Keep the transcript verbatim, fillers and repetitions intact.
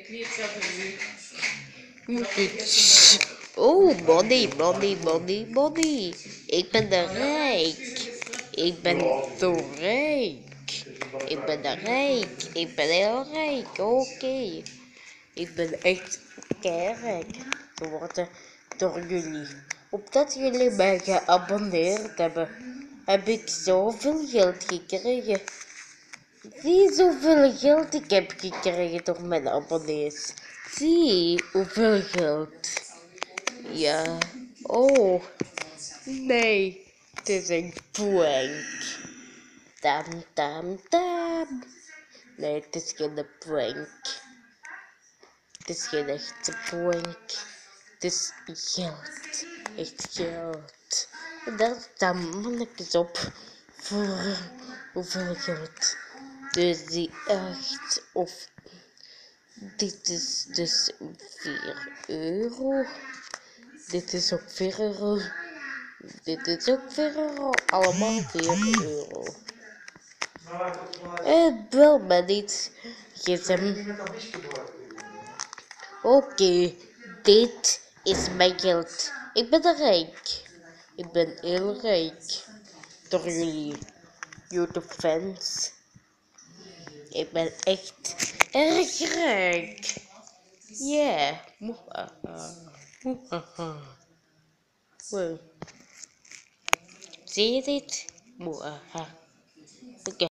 Oh, money, money, money, money. Ik ben de rijk. Ik ben zo rijk. Ik ben de rijk. Ik ben heel rijk. Oké. Okay. Ik ben echt keirijk geworden door jullie. Omdat jullie mij geabonneerd hebben, heb ik zoveel geld gekregen. Zie zoveel geld ik heb gekregen door mijn abonnees. Zie hoeveel geld. Ja. Oh. Nee. Het is een prank. Tam tam tam. Nee, het is geen prank. Het is geen echte prank. Het is geld. Echt geld. En daar staan mannetjes op. Voor hoeveel geld. Dus die echt of. Dit is dus vier euro. Dit is ook vier euro. Dit is ook vier euro. Allemaal vier euro. En bel me niet. Gsm. Oké, okay, dit is mijn geld. Ik ben rijk. Ik ben heel rijk. Door jullie YouTube-fans. Ik ben echt erg rijk. Yeah. Zie je dit?